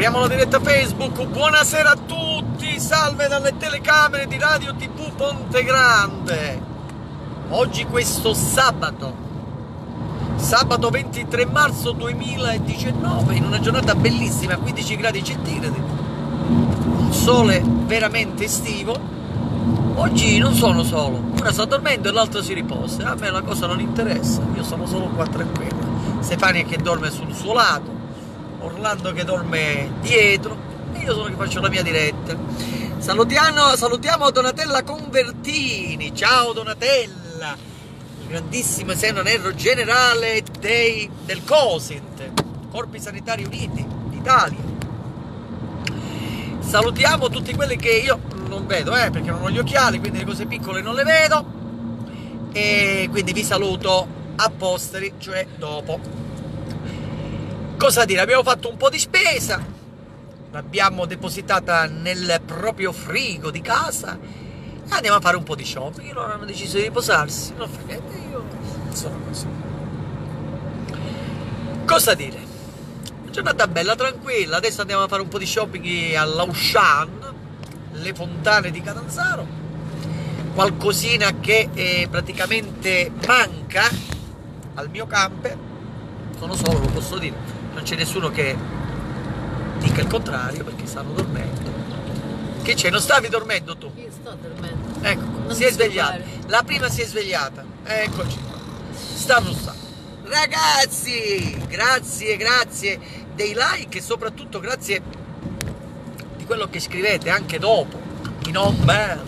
Apriamo la diretta Facebook, buonasera a tutti, salve dalle telecamere di Radio TV Ponte Grande. Oggi questo sabato 23 marzo 2019, in una giornata bellissima, 15 gradi centigradi, un sole veramente estivo. Oggi non sono solo, una sta dormendo e l'altra si riposa, a me la cosa non interessa, io sono solo qua tranquilla. Stefania che dorme sul suo lato, Orlando che dorme dietro e io sono che faccio la mia diretta. Salutiamo Donatella Convertini, ciao Donatella, grandissima, se non erro, generale del COSINT, Corpi Sanitari Uniti d'Italia. Salutiamo tutti quelli che io non vedo, perché non ho gli occhiali, quindi le cose piccole non le vedo, e quindi vi saluto a posteri, cioè dopo. Cosa dire? Abbiamo fatto un po' di spesa, l'abbiamo depositata nel proprio frigo di casa e andiamo a fare un po' di shopping. Loro hanno deciso di riposarsi, non fa niente, io sono così. Cosa dire? Giornata bella, tranquilla. Adesso andiamo a fare un po' di shopping all'Auchan, le fontane di Catanzaro, qualcosina che praticamente manca al mio camper. Sono solo, lo posso dire, non c'è nessuno che dica il contrario perché stanno dormendo. Che c'è? Non stavi dormendo tu? Io sto dormendo. Ecco, non si è svegliata. La prima si è svegliata. Eccoci. Stanno. Ragazzi, grazie dei like e soprattutto grazie di quello che scrivete anche dopo in home.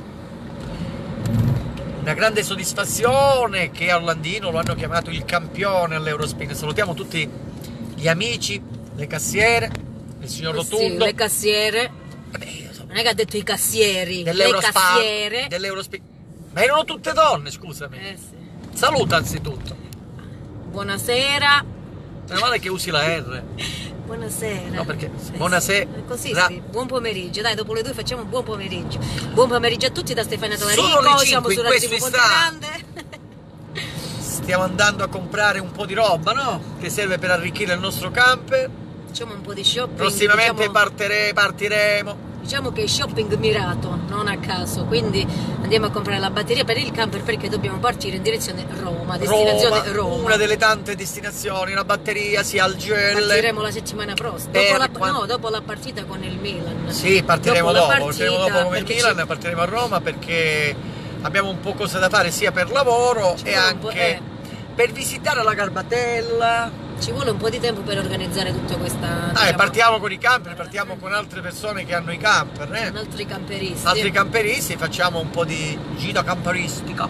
Una grande soddisfazione che a Orlandino lo hanno chiamato il campione all'Eurospin. Salutiamo tutti gli amici, le cassiere, il signor Rotundo. Sì, le cassiere. Non è che ha detto i cassieri, le cassiere. Dell'Eurospin. Ma erano tutte donne, scusami. Sì. Saluta anzitutto. Buonasera. Meno male che usi la R. Buonasera. No, perché buonasera. Così sì. Buon pomeriggio. Dai, dopo le 2 facciamo buon pomeriggio. Buon pomeriggio a tutti da Stefania Tonarico. Siamo su Radio TV Ponte Grande. Stiamo andando a comprare un po' di roba, no? Che serve per arricchire il nostro camper. Facciamo un po' di shopping. Prossimamente partiremo. Diciamo che è shopping mirato, non a caso, quindi andiamo a comprare la batteria per il camper perché dobbiamo partire in direzione Roma, destinazione Roma. Una delle tante destinazioni, la batteria sia al gel. Partiremo la settimana prossima, dopo la partita con il Milan. Sì, partiremo dopo con il Milan, partiremo a Roma perché abbiamo un po' cose da fare sia per lavoro e anche per visitare la Garbatella. Ci vuole un po' di tempo per organizzare tutta questa... partiamo con i camper, partiamo con altre persone che hanno i camper, con altri camperisti. Altri camperisti, facciamo un po' di gita camperistica.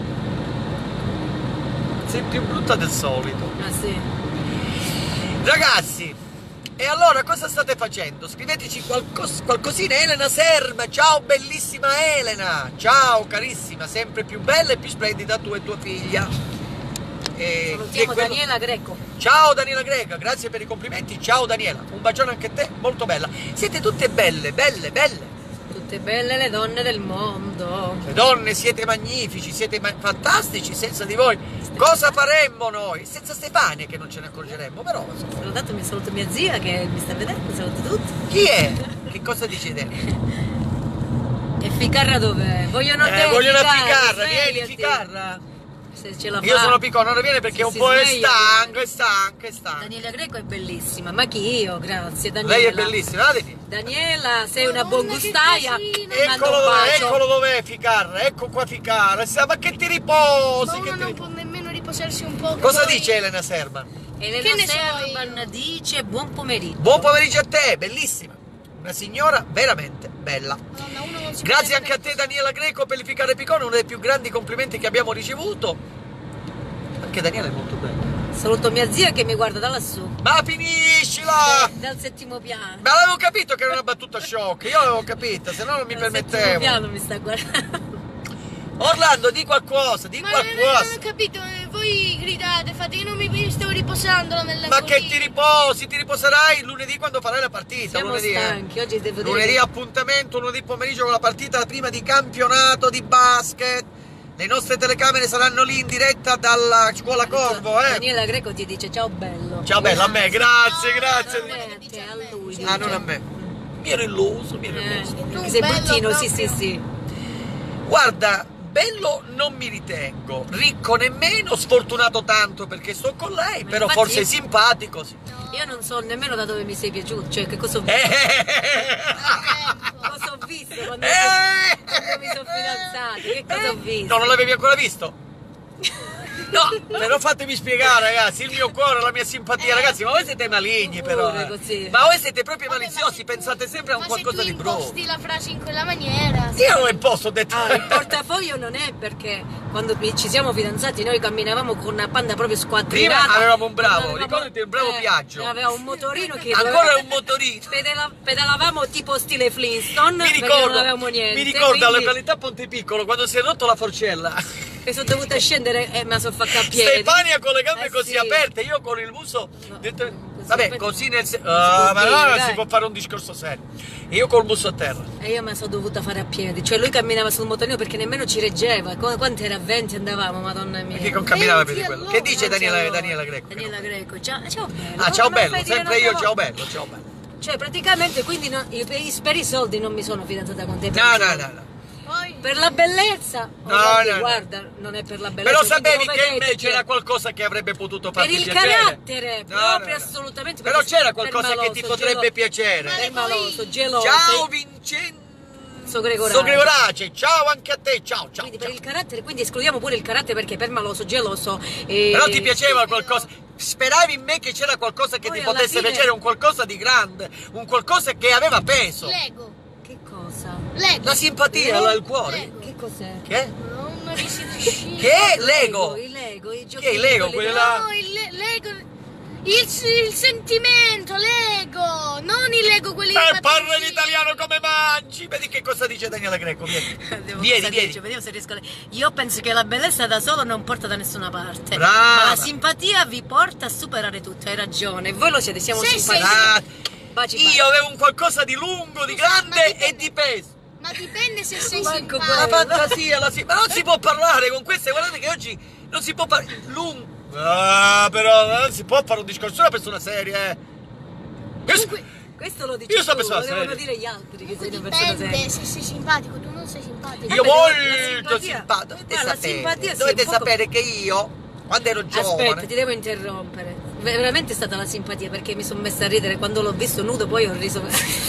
Sei più brutta del solito. Ah sì. Ragazzi, e allora cosa state facendo? Scriveteci qualcosina. Elena Serma, ciao bellissima Elena. Ciao carissima, sempre più bella e più splendida tu e tua figlia. Salutiamo Daniela Greco. Ciao Daniela Greca, grazie per i complimenti. Ciao Daniela, un bacione anche a te, molto bella. Siete tutte belle. Tutte belle le donne del mondo. Le donne siete magnifici, siete fantastici. Senza di voi cosa faremmo noi? Senza Stefania che non ce ne accorgeremmo, però. Saluto mia zia che mi sta vedendo, saluto tutti. Chi è? Che cosa dice te? E Ficarra dov'è? Vogliono te. Vogliono a Ficarra, vieni Ficarra. Se ce la fa. Io sono piccolo, non viene perché un po' è stanca. Daniela Greco è bellissima, ma chi io? Grazie Daniela. Lei è bellissima, guardati. Daniela, sei una buon gustaia. Eccolo dov'è Ficarra, ecco qua Ficarra. Ma che ti riposi? Ma uno non può nemmeno riposarsi un po'. Cosa dice Elena Serban? Elena Serban dice buon pomeriggio. Buon pomeriggio a te, bellissima. Una signora veramente bella. Grazie anche a te Daniela Greco per il Ficare Piccone, uno dei più grandi complimenti che abbiamo ricevuto. Anche Daniela è molto bella. Saluto mia zia che mi guarda da lassù. Ma finiscila! Dal 7° piano. Ma l'avevo capito che era una battuta sciocca, io l'avevo capita, se no non mi permettevo. Dal 7° piano mi sta guardando. Orlando, di qualcosa, di qualcosa. Non ho capito, voi gridate, fate, io non mi stavo riposando nella Ma che ti riposi? Ti riposerai lunedì quando farai la partita. Siamo lunedì, stanchi, oggi devo dire. Lunedì appuntamento, lunedì pomeriggio con la partita, la prima di campionato di basket. Le nostre telecamere saranno lì in diretta dalla scuola Corvo, Daniela Greco ti dice ciao bello. Ciao bello, a me, grazie, A grazie. te, a lui. Ah, non dice. a me. Mi ero illuso, mi ero illuso. Perché sei bello bruttino, sì, proprio. sì, sì. Guarda, bello non mi ritengo, ricco nemmeno, sfortunato tanto perché sto con lei, Ma però infatti forse io- simpatico, sì. Io non so nemmeno da dove mi sei piaciuto, cioè che cosa ho visto. Cosa ho visto quando mi sono fidanzati? Che cosa ho visto? No, non l'avevi ancora visto? No, però fatemi spiegare, ragazzi, il mio cuore, la mia simpatia, ragazzi, ma voi siete maligni però. Pure così. Ma voi siete proprio Vabbè, maliziosi, ma se tu- pensate sempre a un ma qualcosa se tu di brutto. imposti la frase in quella maniera. Io non imposto, ho detto. Ah, il portafoglio non è perché quando ci siamo fidanzati noi camminavamo con una Panda proprio squattrinata. Prima avevamo un bravo, Avevamo- ricordati un bravo Piaggio. Aveva un motorino che Ancora un motorino. pedalavamo tipo stile Flintstone Mi perché ricordo, non avevamo niente. mi ricordo alla quindi località Pontepiccolo quando si è rotto la forcella. che sono dovuta scendere e me la sono fatta a piedi. Stefania con le gambe così sì. aperte, io con il muso. No, dentro- così Vabbè, aperte. così nel senso. Non si può Ma dire, no, non dai. si può fare un discorso serio. E io col muso a terra. E io me la sono dovuta fare a piedi, cioè lui camminava sul motorino perché nemmeno ci reggeva. Quante era? 20 andavamo, madonna mia. Perché non camminava più di 20 quello. all'ora. Che dice Daniela Allora, Greco? Daniela Greco, ciao bello. Ah, ciao Come bello, fai a dire sempre io, un'altra ciao volta? bello, ciao bello. Cioè praticamente quindi per i soldi non mi sono fidanzata con te. per No, i no, soldi. no, no. Poi Per la bellezza? No, guarda, no. guarda, non è per la bellezza. Però sapevi quindi lo che in vedete me c'era qualcosa che avrebbe potuto per farti il piacere? carattere, No, proprio no, no. assolutamente. Però perché c'era per qualcosa che ti maloso, potrebbe piacere. permaloso, geloso. Ciao Vincenzo Gregorace. Gregorace, ciao anche a te, ciao, ciao. Quindi per ciao. il carattere, quindi escludiamo pure il carattere perché per maloso, geloso. E... Però ti piaceva qualcosa, speravi in me che c'era qualcosa che Poi ti alla potesse fine- piacere, un qualcosa di grande, un qualcosa che aveva peso. Lego. Che cosa? Lego. La simpatia, il cuore. Lego. Che cos'è? Che è? Non mi si riuscì. Che è Lego? I Lego, i giochi. Che è Lego? Quelli là? No, Lego. Il sentimento, Lego. Non il Lego quelli Parla in italiano come mangi. Vedi che cosa dice Daniela Greco, vieni. Vieni, vieni. Vediamo se riesco Io penso che la bellezza da solo non porta da nessuna parte. Brava. Ma la simpatia vi porta a superare tutto, hai ragione. Voi lo siete, siamo Sì, simpatici. Ah, Baci, io avevo un qualcosa di lungo, di Scusa, ma grande dipende- e di peso. Ma dipende se sei Manco La simpatico. fantasia, ma non si può parlare con queste, guardate che oggi non si può parlare. Lungo. Ah, però non si può fare un discorso, una persona seria, Questo lo dici Io so tu, persona lo devono seria. dire gli altri che sei una persona Dipende seria. se sei simpatico, tu non sei simpatico. Io Vabbè, molto la simpatia- simpatico. Dovete la sapere, simpatia sì, dovete un poco- sapere che io, quando ero giovane, Aspetta, ti devo interrompere. Veramente è stata la simpatia perché mi sono messa a ridere quando l'ho visto nudo, poi ho riso.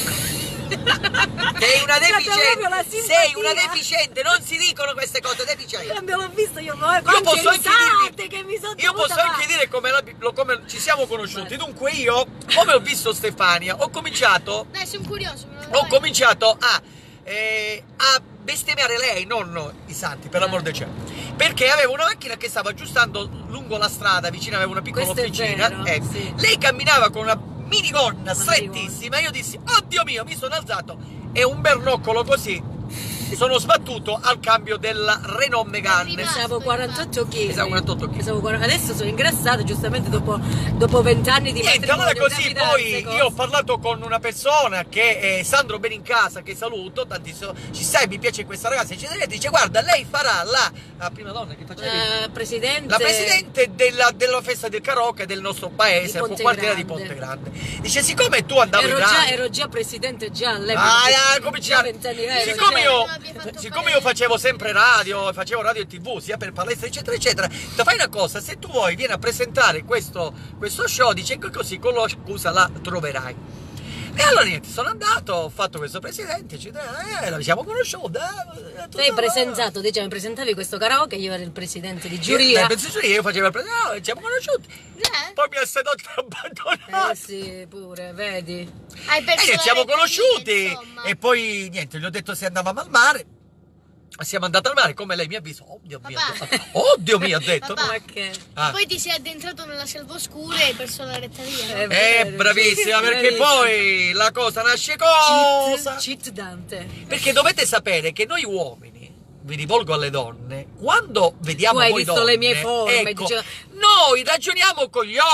sei una È stata proprio la deficiente, simpatia. sei una deficiente, non si dicono queste cose, deficiente. Quando l'ho visto io, Io quante posso anche risate dirvi, che mi sono io posso dovuta anche fare. dire come ci siamo conosciuti. Vai. Dunque io, come ho visto Stefania, ho cominciato Dai, sono curioso. ho cominciato a bestemmiare lei, non i santi, per l'amor del cielo. Perché avevo una macchina che stava aggiustando lungo la strada, vicino aveva una piccola Questo è officina. vero, ecco. sì. Lei camminava con una minigonna Una strettissima. Io dissi, oddio mio, mi sono alzato e un bernoccolo così sono sbattuto al cambio della Renault Megane. Pesavo 48 kg. Pesavo 48 kg. Adesso sono ingrassato giustamente dopo 20 anni di Niente, matrimonio. allora così gravidanze, poi cose. io ho parlato con una persona che è Sandro Benincasa, che saluto tantissimo, ci sai, mi piace questa ragazza, eccetera, e dice guarda, lei farà la prima donna che facevi? Presidente. La presidente della festa del karaoke del nostro paese, Di al Ponte quartiere di Grande. Ponte Grande. Dice, siccome tu andavi in radio, Ero già presidente già all'epoca. cominciare. 20 anni ero Siccome già. siccome io facevo sempre radio, facevo radio e tv, sia per palestra, eccetera, eccetera, fai una cosa, se tu vuoi vieni a presentare questo show, dice che così con la scusa la troverai. E allora niente, sono andato, ho fatto questo presidente, eccetera, ci siamo conosciuti. Sei presentato, diciamo, presentavi questo karaoke, io ero il presidente di giuria. Io facevo il presidente, ci siamo conosciuti. Poi mi ha sedotto e abbandonato. Sì, pure, vedi. Hai perso E la siamo rettilinea, conosciuti insomma. e poi niente, gli ho detto se andavamo al mare. Siamo andati al mare, come lei mi ha visto. Oddio mio, Papà. oddio mio, ha detto. Papà. Ma che? Ah. Poi ti sei addentrato nella selva oscura e hai perso la retta via. È vero, Bravissima, perché bravissima. poi la cosa nasce cosa. Cheat Dante. Perché dovete sapere che noi uomini, vi rivolgo alle donne, quando vediamo Tu hai voi visto donne, le mie forme, ecco, diceva- noi ragioniamo con gli occhi.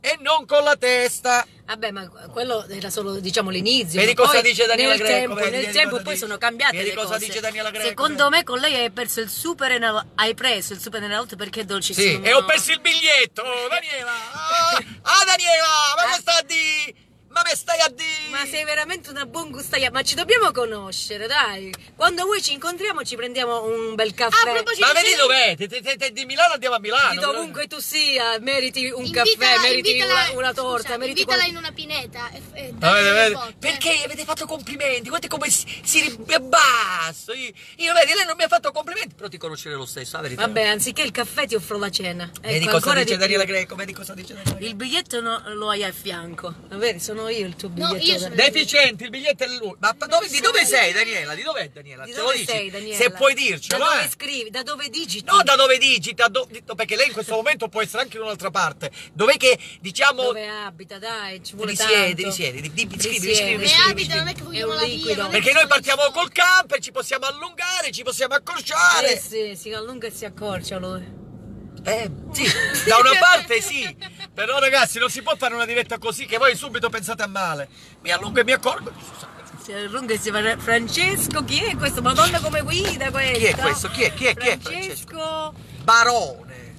e non con la testa. Vabbè, ma quello era solo, diciamo, l'inizio. Vedi ma cosa poi dice Daniela nel Greco, tempo, vedi, nel vedi tempo cosa poi dice. sono cambiate Vedi le cosa cose. dice Daniela Greco, Secondo me con lei hai preso il super hai preso il super Enalotto perché è dolcissimo. Sì, e ho perso il biglietto, Daniela. Daniela, ma che sta a di? Ma me stai a di? Ma sei veramente una buon gustaia, ma ci dobbiamo conoscere, dai. Quando voi ci incontriamo ci prendiamo un bel caffè. A proposito, Ma vedi dov'è? Di Milano andiamo a Milano. Di dovunque tu sia, meriti un invitala- caffè, meriti invitala- una torta, scusa, meriti invitala in una pineta e Avete, dai avete- botte. Perché gli avete fatto complimenti? Guardate come si abbasso. Io vedi, lei non mi ha fatto complimenti, però ti conoscerei lo stesso, la verità. Vabbè, anziché il caffè ti offro la cena. Vedi Ecco, cosa ancora dice di Daniela più. Greco, vedi cosa dice Daniela Greco. Il biglietto lo hai a fianco. Vedi, sono io il tuo No, biglietto. io sono- Deficiente, il biglietto è lui. Ma di dove sei, Daniela? Di dov'è, Daniela? Di Ce lo dove dici? sei, Daniela? Se puoi Da dircelo, dove scrivi? Da dove digiti? No, da dove digita, perché lei in questo momento può essere anche in un'altra parte. Dov'è che, diciamo... Dove abita, dai, ci vuole Risiedi, tanto. scrivi, Risiedi. Ne abita, non è che È vogliamo un la liquido. via. non è Perché che noi sono partiamo i col camper, ci possiamo allungare, ci possiamo accorciare. Sì, si allunga e si accorcia lui. Sì, da una parte sì, però ragazzi non si può fare una diretta così che voi subito pensate a male. Mi allungo e mi accorgo. Si allunga e si fa... Francesco, chi è questo? Madonna come guida questo? Chi è questo? Chi è? Chi è? Chi è Francesco Barone.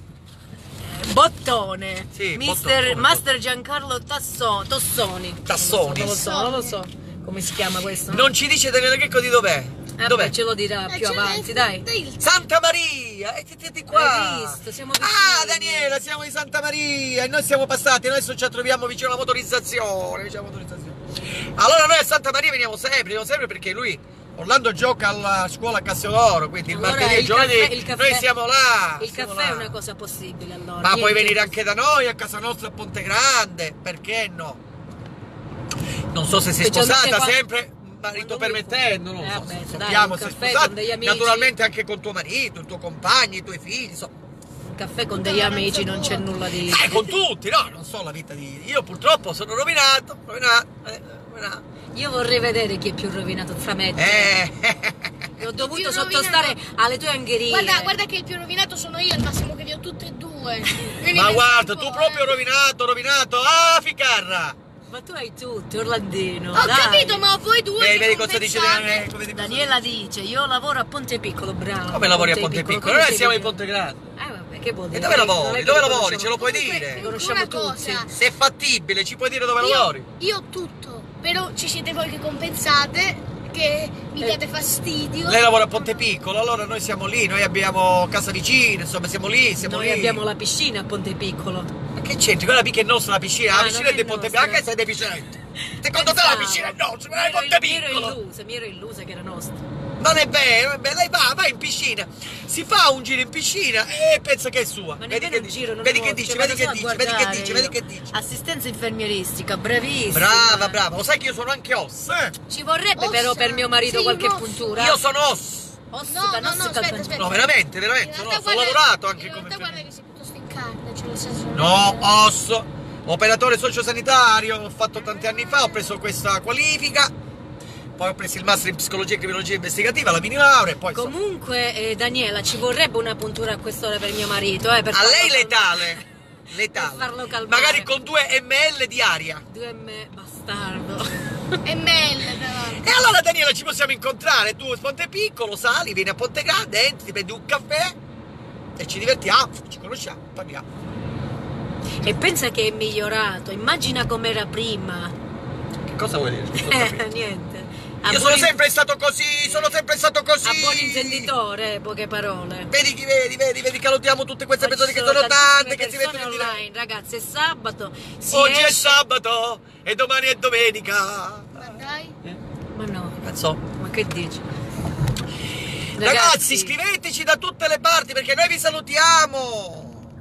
Bottone. Sì, Mister, Bottone. Master Giancarlo Tossoni. Tassoni. Non lo so. Come si chiama questo? Non ci dice Daniela Checco di dov'è? Dov'è? Ce lo dirà più avanti, dai. Santa Maria! E ti qua! Hai visto? Siamo vicini. Daniela, siamo di Santa Maria e noi siamo passati, adesso ci troviamo vicino alla motorizzazione. Allora noi a Santa Maria veniamo sempre perché lui, Orlando gioca alla scuola Cassiodoro, quindi il Allora, martedì e il giovedì il caffè- noi siamo là. Il siamo caffè è là. una cosa possibile allora. Ma puoi niente. venire anche da noi, a casa nostra a Ponte Grande, perché no? Non so se sei Specialmente sposata qua- sempre, marito quando lui permettendo, non so, vabbè, se dai, sappiamo un se caffè sposata, con degli amici. naturalmente anche con tuo marito, il tuo compagno, i tuoi figli, insomma. Un caffè con degli amici non c'è nulla di... Con tutti, no, non so la vita di... Io purtroppo sono rovinato. Io vorrei vedere chi è più rovinato fra me e te. E ho dovuto più sottostare alle tue angherie. Guarda che il più rovinato sono io, al massimo che vi ho tutte e due. Ma guarda, tu proprio rovinato, ficarra! Ma tu hai tutto, Orlandino. Ho dai. capito, ma voi due Vedi cosa dice compensate. come dice- Daniela dice, io lavoro a Ponte Piccolo, bravo. Come lavori a Ponte Piccolo? Come Noi sei siamo in vicino? Ponte Grande. Vabbè, che vuol E dire? dove Non lavori? è che Dove li lavori? conosciamo- Ce lo puoi Comunque, dire? Li conosciamo una tutti. cosa. Se è fattibile, ci puoi dire dove lavori? Io ho tutto, però ci siete voi che compensate, che mi date fastidio. Lei lavora a Ponte Piccolo, allora noi siamo lì, noi abbiamo casa vicina, insomma siamo lì, Noi abbiamo la piscina a Ponte Piccolo. Ma che c'entri? Quella mica è nostra la piscina, Ah, la non piscina è è di Ponte nostra. Piccolo, anche sei deficiente. Secondo te la piscina è nostra, ma è Ponte Piccolo? Mi ero illusa che era nostra. Non è vero, lei va in piscina, si fa un giro in piscina e pensa che è sua. Ma Vedi nemmeno che un dice, giro, non vedi lo che faccio, dice, vado vedi che solo a dice, vedi che guardare dice, io. vedi che dice. Assistenza infermieristica, bravissima. Brava, lo sai che io sono anche OS, eh? Ci vorrebbe però Ossa. per mio marito Sì, qualche un osso. puntura. Io sono OS. Ossica, No, aspetta. No, veramente, In no, realtà ho guarda- lavorato anche in come realtà guarda infermiere. che sei piuttosto in carne, cioè nel senso... No, OS, operatore sociosanitario, ho fatto tanti anni fa, ho preso questa qualifica, poi ho preso il master in psicologia e criminologia investigativa, la mini laurea e poi... insomma, Comunque, Daniela, ci vorrebbe una puntura a quest'ora per mio marito, per a farlo lei calmare. letale, Per farlo calmare. magari con 2 ml di aria. 2M, bastardo. ML, tra l'altro. E allora Daniela ci possiamo incontrare, tu a Ponte Piccolo, sali, vieni a Ponte Grande, entri, ti prendi un caffè e ci divertiamo, ci conosciamo, parliamo. E pensa che è migliorato, immagina com'era prima. Che cosa vuoi dire? Niente. Io sono sempre stato così, A buon intenditore, poche parole. Vedi che lotiamo tutte queste Oggi persone che sono sono tante, che si persone mettono in diretta. online, ragazzi, è sabato. Si Oggi è esce- sabato e domani è domenica. Ma dai. Ma no, Cazzo. ma che dici? Ragazzi, iscriveteci da tutte le parti perché noi vi salutiamo.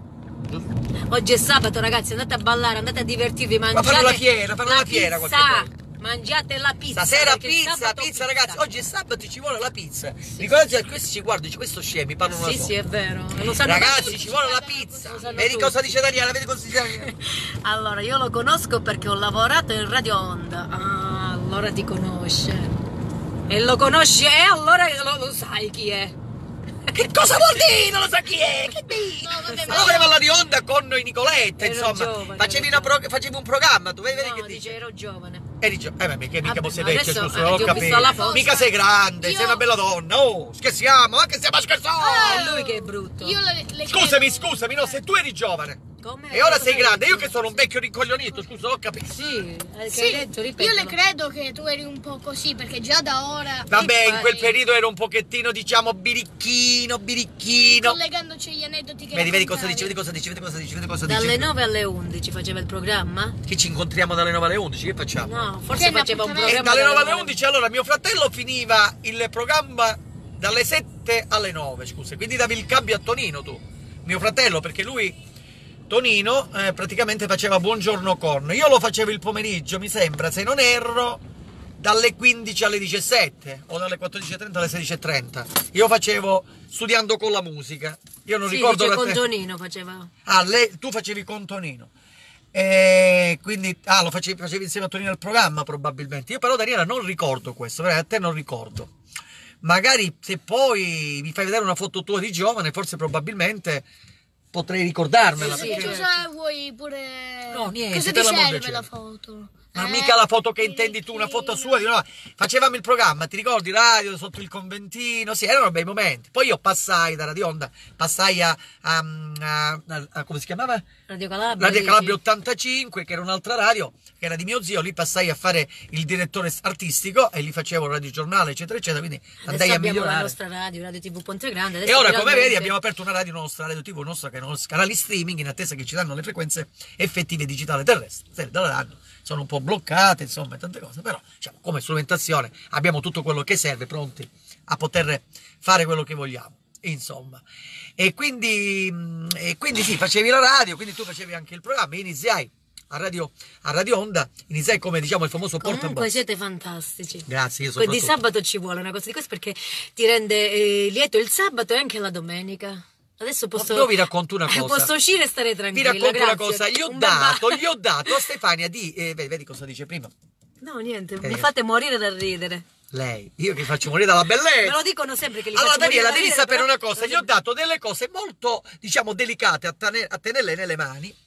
Oggi è sabato, ragazzi, andate a ballare, andate a divertirvi, mangiate fanno la fiera, fanno la fiera pizza, qualche mangiate la pizza. Stasera perché il sabato pizza ragazzi, oggi è sabato, ci vuole la pizza. Sì. Ricordate che questi ci guardano, dice questo scemi, parlano Sì, da sì, solo. è vero. Lo sanno Ragazzi, tutti. ci vuole la pizza. Lo sanno Vedi tutti. cosa dice Daniela, vedi cosa dice Daniela. Allora, io lo conosco perché ho lavorato in Radio Onda. Ah, allora ti conosce. E lo conosci e allora lo sai chi è. Che cosa vuol dire? Non lo sa chi è! Che dici? No, vabbè, Allora volevo alla di onda con i Nicoletta, Ero insomma. giovane, Facevi, ero facevi un programma, tu vedi No, che dice, dici? ero giovane. Eri ma mica Vabbè, sei ma vecchia, adesso, scusa, ho ti ho visto capito. alla foto. Mica sei grande, Io- sei una bella donna, oh, scherziamo, ma che stiamo scherzando? È lui che è brutto. Io le Scusami, no, se tu eri giovane Come? e ora Cosa sei hai grande, io detto? che sono un vecchio rincoglionito, scusa, ho capito. Sì, che Sì, hai detto, io ripetilo. le credo che tu eri un po' così, perché già da ora, Vabbè, in quel Infatti. periodo ero un pochettino, diciamo, birichino. collegandoci agli aneddoti che Vedi cosa dici, raccontavi. vedi cosa dici. Dalle 9 alle 11 faceva il programma? Che ci incontriamo dalle 9 alle 11, che facciamo? No, forse Che faceva un un programma. E dalle 9 alle 11, allora mio fratello finiva il programma dalle 7 alle 9, scusa, quindi davi il cambio a Tonino tu, mio fratello, perché lui, Tonino, praticamente faceva Buongiorno Corno, io lo facevo il pomeriggio, mi sembra, se non erro, dalle 15 alle 17, o dalle 14.30 alle 16.30, io facevo Studiando con la musica, io non Sì, ricordo dice la con Tonino faceva. Ah, tu facevi con Tonino. Quindi, lo facevi insieme a Tonino il programma probabilmente. Io però, Daniela, non ricordo questo, veramente a te non ricordo. Magari se poi mi fai vedere una foto tua di giovane, forse probabilmente potrei ricordarmela. Sì, perché- Cosa vuoi pure... No, niente, Cosa per ti l'amor del serve cielo. la foto? Ma mica la foto che intendi tu, una foto sua di no. Facevamo il programma, ti ricordi? Radio sotto il conventino, sì, erano bei momenti. Poi io passai da Radio Onda, passai a come si chiamava? Radio Calabria. Radio dici? Calabria 85, che era un'altra radio, che era di mio zio, lì passai a fare il direttore artistico e lì facevo il radiogiornale, eccetera, eccetera, quindi Adesso andai a abbiamo la migliorare. nostra radio, Radio TV Ponte Grande. E adesso ora, come finalmente- vedi, abbiamo aperto una radio nostra, Radio TV nostra, che è i canali streaming, in attesa che ci danno le frequenze effettive digitali terrestri. Se le daranno, sono un po' bloccate, insomma, tante cose, però diciamo, come strumentazione abbiamo tutto quello che serve, pronti a poter fare quello che vogliamo, insomma. E quindi sì, facevi la radio, quindi tu facevi anche il programma, iniziai a Radio Onda, iniziai come, diciamo, il famoso Comunque portabox. siete fantastici. Grazie, io Poi di soprattutto. sabato ci vuole una cosa di questo perché ti rende lieto il sabato e anche la domenica. Adesso posso... Io vi racconto una cosa. Posso uscire e stare Vi tranquilla. racconto una grazie. cosa, gli ho Un bel dato a Stefania di... vedi cosa dice prima? No, niente, Che mi dica? fate morire da ridere. Lei, io che faccio morire dalla Me bellezza. lo dicono sempre che li Allora, faccio morire Daniela, da devi ridere, sapere però- una cosa, gli ho dato delle cose molto, diciamo, delicate a tenerle nelle mani.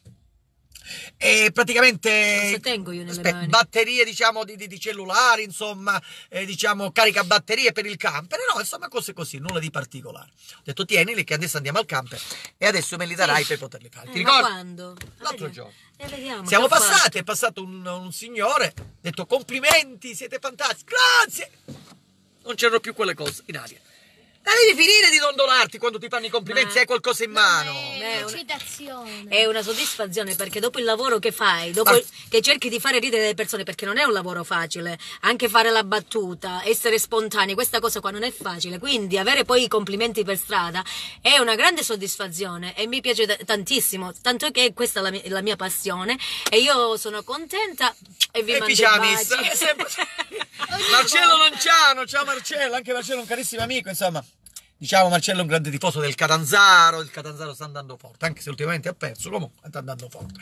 E praticamente Cosa tengo io nelle aspetta, mani? batterie, diciamo, di cellulari, insomma, diciamo, caricabatterie per il camper, no, insomma, cose così, nulla di particolare. Ho detto, tienili che adesso andiamo al camper e adesso me li darai per poterli fare. Ti Ma ricordi? quando? L'altro Vedi? giorno. Vediamo. Siamo che ho fatto. passati, è passato un signore, ha detto complimenti, siete fantastici, grazie! Non c'erano più quelle cose in aria. Ma devi finire di dondolarti quando ti fanno i complimenti Ma- se hai qualcosa in mano. È una- citazione. È una soddisfazione perché dopo il lavoro che fai, dopo Ma- che cerchi di fare ridere le persone, perché non è un lavoro facile, anche fare la battuta, essere spontanei, questa cosa qua non è facile, quindi avere poi i complimenti per strada è una grande soddisfazione e mi piace tantissimo, tanto che questa è la mia passione e io sono contenta e vi E mando i Pigiamis, baci. è sempre- Marcello Lanciano, ciao Marcello, anche Marcello è un carissimo amico, insomma. Diciamo Marcello è un grande tifoso del Catanzaro, il Catanzaro sta andando forte, anche se ultimamente ha perso, comunque sta andando forte.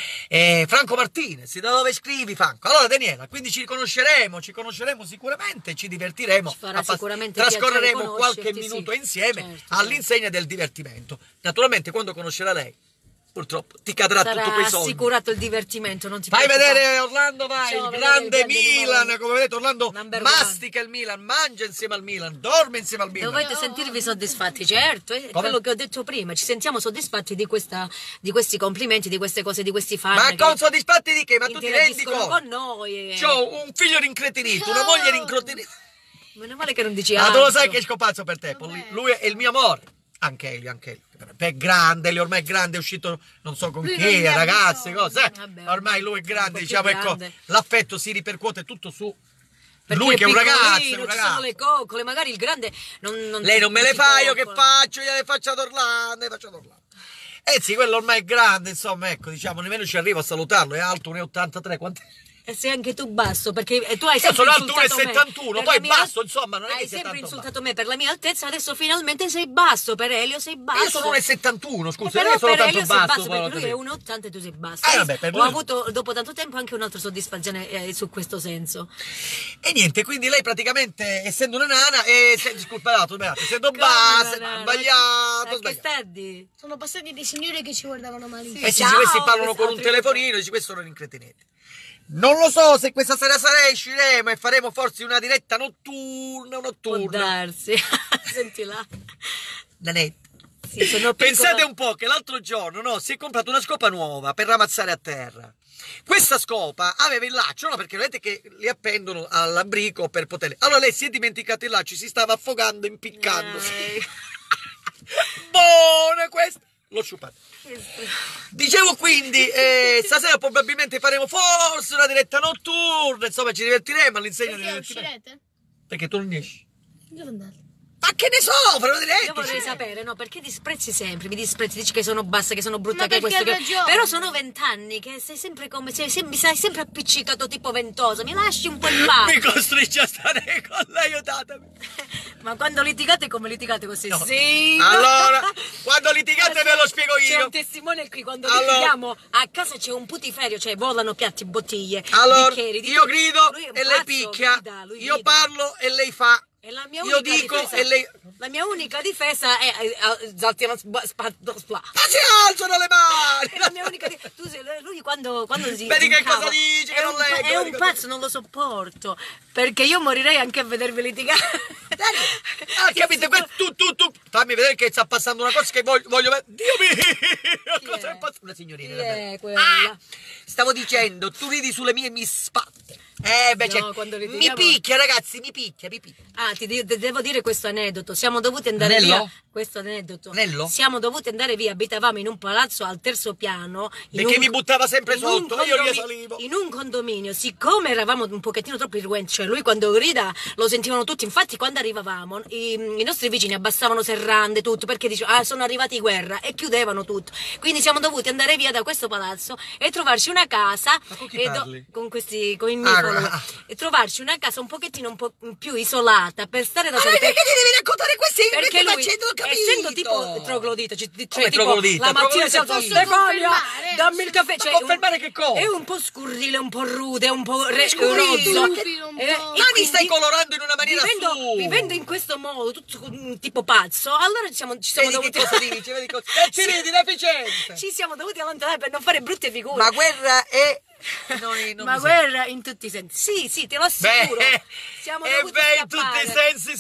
Franco Martinez, da dove scrivi Franco? Allora Daniela, quindi ci conosceremo sicuramente, ci divertiremo, Ci farà sicuramente trascorreremo piacere qualche conoscerti, minuto sì. insieme Certo, all'insegna del divertimento. Naturalmente quando conoscerà lei, purtroppo ti cadrà Sarà tutto quei soldi. assicurato il divertimento, non ti Vai a preoccupare. vedere Orlando, vai, Facciamo il vedere grande il grande Milan, numero come vedete Orlando number mastica il Milan, mangia insieme al Milan, dorme insieme al Milan. Dovete sentirvi soddisfatti, certo, è Come? quello che ho detto prima, ci sentiamo soddisfatti di questi complimenti, di queste cose, di questi fan. Ma che con soddisfatti di che? Ma tu ti rendi interagiscono conto? con noi. C'ho un figlio rincretinito, una moglie rincretinita. Meno male che non dici Ma tu lo sai altro. che scopazzo per te, lui è il mio amore. Anche egli. È grande, lui ormai è grande, è uscito non so con Lui chi, non ne ha ragazze, bisogno. cose. Vabbè, Ormai lui è grande, un po' più diciamo, ecco, grande. l'affetto si ripercuote tutto su Perché lui che è un ragazzo, piccolino, ci sono le coccole, magari il grande non Lei non me le si fa, io che coccola. faccio? Io le faccio ad Orlando, le faccio ad Orlando. Sì, quello ormai è grande, insomma, ecco, diciamo, nemmeno ci arrivo a salutarlo, è alto 1,83 quanto... E sei anche tu basso, perché tu hai Io sempre sono alto insultato me 1,71, per poi la mia- basso, insomma, non è che hai sia sempre tanto insultato me per la mia altezza, adesso finalmente sei basso, per Elio sei basso. Io sono 1,71, scusa, Però non è che sono per tanto Elio sei basso. basso, poi perché lui è capito. 1,80 e tu sei basso. Vabbè, per Ho lui- avuto dopo tanto tempo anche un'altra soddisfazione su questo senso. E niente, quindi lei praticamente, essendo una nana, sbagliato, essendo Come bassa, una nana? sbagliato, Che sbagliato. sta di? Sono passati dei signori che ci guardavano malissimo. E sì, Ciao, questi parlano con un altri- telefonino, dici questo non incretinete. Non lo so se questa sera usciremo e faremo forse una diretta notturna. Può darsi. Senti là. Nanetta. Sì, sono Pensate piccola. un po' che l'altro giorno, no, si è comprato una scopa nuova per ramazzare a terra. Questa scopa aveva il laccio, no, perché vedete che li appendono all'abrico per poterle. Allora lei si è dimenticato il laccio, si stava affogando, impiccandosi. Buona questa! L'ho sciupato. Dicevo quindi, stasera probabilmente faremo forse una diretta notturna, insomma ci divertiremo all'insegna di Perché divertimento. uscirete? Perché tu non esci? Dove andate? Ma che ne so, farò una diretta! Io vorrei sapere, no, perché disprezzi sempre, mi disprezzi, dici che sono bassa, che sono brutta, Ma che perché questo, ha che... ragione. Però sono 20 anni, che sei sempre come, mi sei sempre appiccicato tipo ventoso, mi lasci un po' in pace. Mi costringe a stare con lei, aiutatemi! Ma quando litigate come litigate così? No. Sì! Allora, quando litigate ve lo spiego C'è io. un testimone qui, quando Allora. litighiamo a casa c'è un putiferio, cioè volano piatti, bottiglie, Allora, bicchieri, io grido Lui è un e lei pazzo, picchia, lui io grida. parlo e lei fa. E la mia Io unica dico difesa, e lei... la mia unica difesa è zaltiamo spla. Ma si alzano le mani! È la mia unica tu sei, lui quando si Vedi che incava, cosa dice, che è non un, leggo, è un vedi cosa pazzo, non lo sopporto, perché io morirei anche a vedervi litigare. Ah, capite? Tu, fammi vedere che sta passando una cosa che voglio vedere. Dio mio! Cosa è passato? Una signorina. Chi davvero. è quella? Stavo dicendo, tu ridi sulle mie mi spatte. Beh, No, cioè, quando mi litighiamo- picchia, ragazzi, mi picchia. Ah, devo dire questo aneddoto. Siamo dovuti andare Anello? via. Questo aneddoto. Anello? Siamo dovuti andare via. Abitavamo in un palazzo al terzo piano. Perché mi buttava sempre in un sotto, io condomi- risalivo. In un condominio, siccome eravamo un pochettino troppo irruenti, cioè lui quando grida lo sentivano tutti. Infatti, quando arrivavamo, i nostri vicini abbassavano serrande, tutto, perché dicevano, sono arrivati in guerra, e chiudevano tutto. Quindi siamo dovuti andare via da questo palazzo e trovarci una casa. Ma con chi e parli? con i miei Ah, follower. ah. E trovarci una casa un pochettino un po' più isolata per stare da Ma soli. perché ti devi raccontare questi Perché lui, facendo capito? essendo tipo troglodita, cioè Come tipo troglodita? la mattina si alza, Troglodita chi? Stefania, Confermare? dammi il caffè. Ma Cioè, confermare che cosa? È un po' scurrile, un po' rude, un po' scurrile? rozzo. Stupido un po'. E Ma mi stai quindi, colorando in una maniera vivendo in questo modo, tutto tipo pazzo, allora ci siamo Vedi dovuti che cosa dici, vedi cosa... ci vedi l'efficienza. ci siamo dovuti allontanare per non fare brutte figure. Ma guerra è... Noi non Ma mi guerra in tutti i sensi. Sì, te lo assicuro. Siamo dovuti in tutti scappare. i sensi,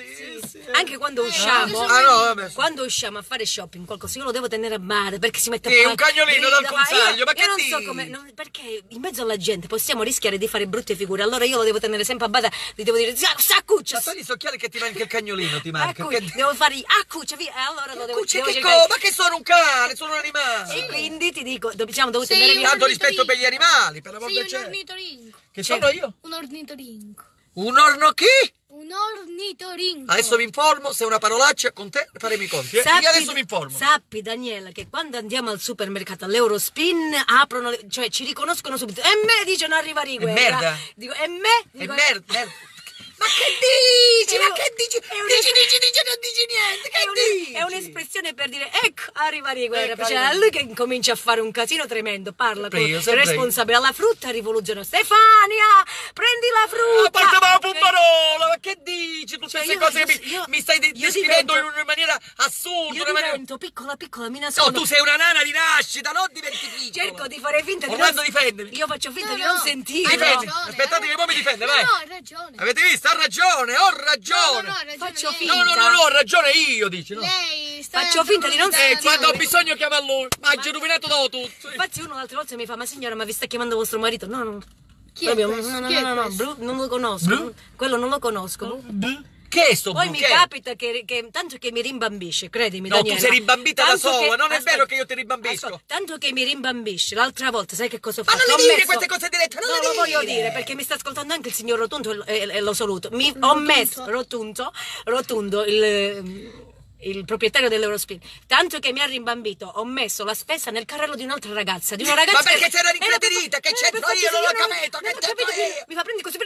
sì. Anche quando usciamo, Ah, no, vabbè. quando usciamo a fare shopping, qualcosa io lo devo tenere a bada perché si mette a Sì, fare. un cagnolino dal grida, consiglio, ma che io non so dici? come. Perché in mezzo alla gente possiamo rischiare di fare brutte figure, allora io lo devo tenere sempre a bada, gli devo dire, saccuccia! Ma togli gli occhiali che ti manca il cagnolino, ti manca. Devo fare accuccia, via, e allora lo devo Cuccia, devo che cercare- cosa? Ma che sono un cane, sono un animale. E quindi ti dico, siamo dovuti Sei andare un via. Tanto rispetto per gli animali, per l'amor Sei del un cielo. ornitorinco. Che sono io? Un ornitorinco. Un orno chi? Un ornitorinco. Adesso mi informo, se è una parolaccia con te faremo i conti. Io adesso mi informo. Sappi, Daniela, che quando andiamo al supermercato all'Eurospin aprono, cioè ci riconoscono subito. E me dicono arriva di guerra. merda. Dico, e me? E Dico, merda. Ma che dici? È Ma un- che dici? è un- Dici, non dici niente. Che dici? è un'espressione per dire ecco arriva di guerra. Ecco, Cioè, arriva è lui che comincia a fare un casino tremendo, parla Sempre con io, il sempre io. responsabile alla frutta rivoluzionaria. Stefania, prendi la frutta. Porta la pumbarola, ma che dici? Tutte Cioè, queste io- cose che io- mi stai io descrivendo divento- in una maniera assurda. Io una maniera... divento piccola, mi No, nascondo. tu sei una nana di nascita, non diventi piccola. Cerco di fare finta di Orlando, non difendimi. Io faccio finta No, di no. non sentire. Hai Difendi. ragione, Aspettate che poi mi difende, vai. No, hai ragione. Avete visto? Ha ragione, ho ragione. No, hai ragione. Faccio lei. finta. No, ho ragione io, dici, no? Lei sta Faccio finta di non sentire. Quando ho bisogno chiamo a lui. Ma hai rovinato tutto. Infatti uno l'altra volta mi fa, ma signora, ma vi sta chiamando vostro marito? No, no. Chi è Proprio, questo? no, Chi è no, questo? non lo conosco. Blu? Quello non lo conosco. Che è sto Poi blu? mi Che è? capita che tanto che mi rimbambisce, credimi, No, Daniela. tu sei rimbambita da Tanto sola, non è aspetta, vero che io ti rimbambisco. ascolta, tanto che mi rimbambisce, l'altra volta sai che cosa ho Ma fatto? non le Ho dire messo- queste cose dirette, non No, le lo voglio dire. dire perché mi sta ascoltando anche il signor Rotondo e lo saluto. Ho messo rotondo il il proprietario dell'Eurospin, tanto che mi ha rimbambito, ho messo la spesa nel carrello di un'altra ragazza, Ma perché c'era rincretinita, che c'entro per io, non l'ho farci capito, che non ho c'entro capito io? mi fa prendi questo,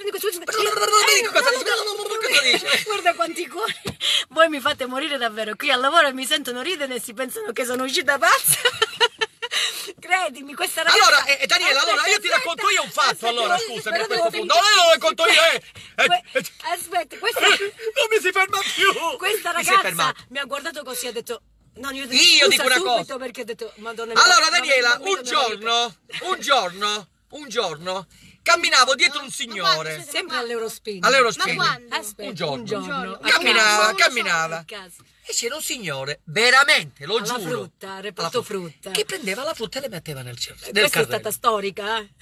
Cosa dice? guarda quanti cuori, voi mi fate morire davvero, qui al lavoro mi sentono ridere e si pensano che sono uscita pazza. Credimi, questa ragazza... Allora, Daniela, allora io ti racconto io un fatto, allora, scusami, a questo punto. No, io lo racconto io, Aspetta, questa... Non mi si ferma più! Questa ragazza mi ha guardato così, ha detto... No, io dico una cosa. Perché ho detto, Madonna Allora, mia, Daniela, non un giorno, camminavo dietro un signore. sempre all'Eurospin. All'Eurospin. Ma quando? Aspetta, Un giorno. a Camminava, caso. camminava. A caso. E c'era un signore, veramente, lo Alla giuro. frutta, reparto frutta. Che prendeva la frutta e le metteva nel Questa è carrello. stata storica, eh?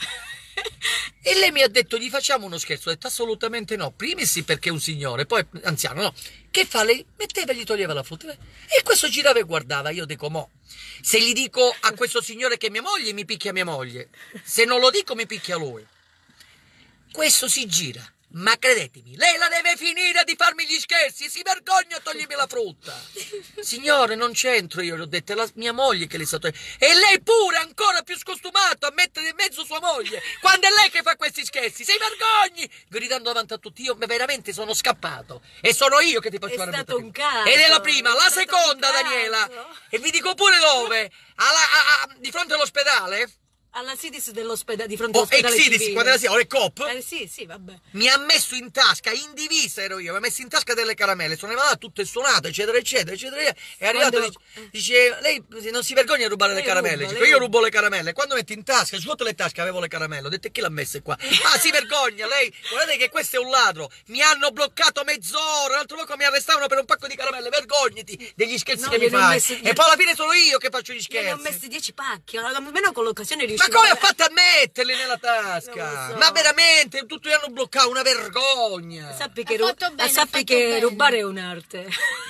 E lei mi ha detto, gli facciamo uno scherzo? Ho detto assolutamente no. Primis perché è un signore, poi anziano, no. Che fa? Lei metteva e gli toglieva la frutta. E questo girava e guardava. Io dico, mo, se gli dico a questo signore che è mia moglie, mi picchia mia moglie. Se non lo dico, mi picchia lui. Questo si gira. Ma credetemi, lei la deve finire di farmi gli scherzi, si vergogna a togliermi la frutta. Signore, non c'entro io, le ho detto, è la mia moglie che le sta togliendo. E lei pure, ancora più scostumato, a mettere in mezzo sua moglie, quando è lei che fa questi scherzi, si vergogni! Gridando davanti a tutti, io veramente sono scappato. E sono io che ti faccio fare stato un caso. Ed è la prima, la È stato seconda, un caso. Daniela. E vi dico pure dove, di fronte all'ospedale. Alla Sidis dell'ospedale, di fronte O all'ospedale ex Sidis, civile. quando era sia, o le COP. Sì, vabbè. Mi ha messo in tasca, in divisa ero io, mi ha messo in tasca delle caramelle, sono arrivata tutte suonate, eccetera, eccetera, eccetera. È arrivato e dice, lei non si vergogna a rubare le caramelle? Dico, io rubo le caramelle, quando metti in tasca, sotto le tasche avevo le caramelle, ho detto, e chi l'ha messe qua? Ah, si vergogna, lei, guardate che questo è un ladro, mi hanno bloccato mezz'ora, l'altro poco mi arrestavano per un pacco di caramelle, vergognati degli scherzi che mi fai. E poi alla fine sono io che faccio gli scherzi. Ne ho messi 10 pacchi, almeno con l'occasione Ma riuscivo come ha fatto a metterli nella Non tasca? lo so. Ma veramente, tutti li hanno bloccato, una vergogna. Sappi Ha che, fatto bene, ha sappi fatto che bene. rubare è un'arte.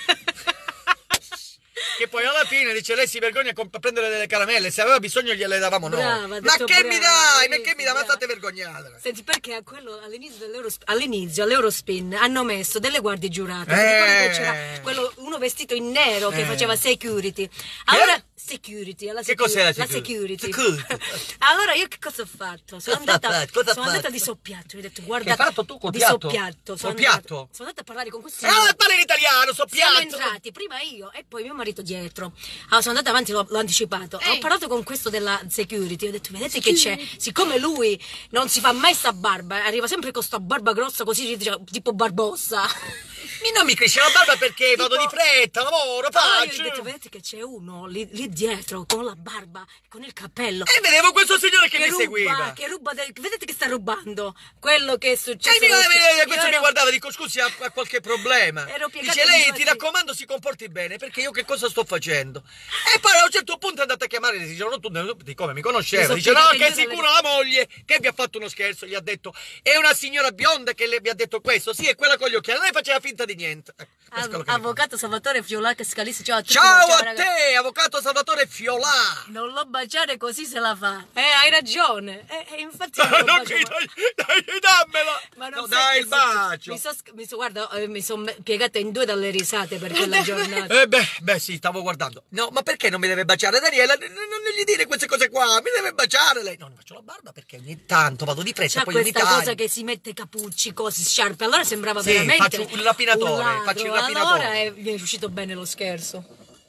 Che poi alla fine dice lei si vergogna a prendere delle caramelle, se aveva bisogno gliele davamo noi. Brava, ha Ma detto che brava, mi dai? Ma sì, che mi dai? Ma brava. state vergognate. Senti, perché a quello all'inizio all'Eurospin hanno messo delle guardie giurate. Eh. Ti ricordi che c'era uno vestito in nero che faceva security. Allora, security, Che cos'è la La security? security. Allora io che cosa ho fatto? Sono Cosa andata, fai? Cosa sono fai? andata di soppiatto, mi ho detto guarda. Che hai fatto tu col di piatto? soppiatto. Col piatto? Sono andata a parlare con questo Ah, parla in italiano, so siamo piatto. entrati, prima io e poi mio marito dietro. Allora, sono andata avanti, l'ho anticipato. Ho parlato con questo della security, ho detto, vedete che c'è? Siccome lui non si fa mai sta barba, arriva sempre con sta barba grossa così, tipo Barbossa. Non mi cresce la barba perché vado di fretta, lavoro, Allora io faccio. gli ho detto, vedete che c'è uno lì dietro con la barba, con il cappello. E vedevo questo signore che mi ruba, seguiva. che ruba vedete che sta rubando quello che è successo. Questo mi guardava, dico scusi, ha qualche problema. Ero piegata Dice in lei, due ti così. raccomando, si comporti bene, perché io che cosa sto facendo? E poi a un certo punto è andata a chiamare, dicevano tu, come mi conosceva, Mi dice sono no, che piegata è in due sicuro la moglie che vi ha fatto uno scherzo, gli ha detto, è una signora bionda che le vi ha detto questo, sì, è quella con gli occhiali, lei faceva finta di niente. Questo è quello che mi Avvocato Salvatore Fiolacca Scalisi, ciao a tutti. Ciao a ragazzi. te, avvocato Salvatore Fiolà. Non lo baciare così se la fa. Hai ragione. Infatti non lo Non bacio ti mai. dai, dammela. Ma non No, sai dai che il bacio. guarda, mi sono piegata in due dalle risate per quella giornata. Beh, sì, stavo guardando. No, ma perché non mi deve baciare Daniela? Non gli dire queste cose qua, mi deve baciare lei. No, non faccio la barba perché ogni tanto vado di fretta, C'ha poi ogni questa tanto. cosa che si mette cappucci, cose, sciarpe. Allora sembrava Sì, veramente faccio il rapinatore, un ladro. faccio il rapinatore. Allora mi è riuscito bene lo scherzo.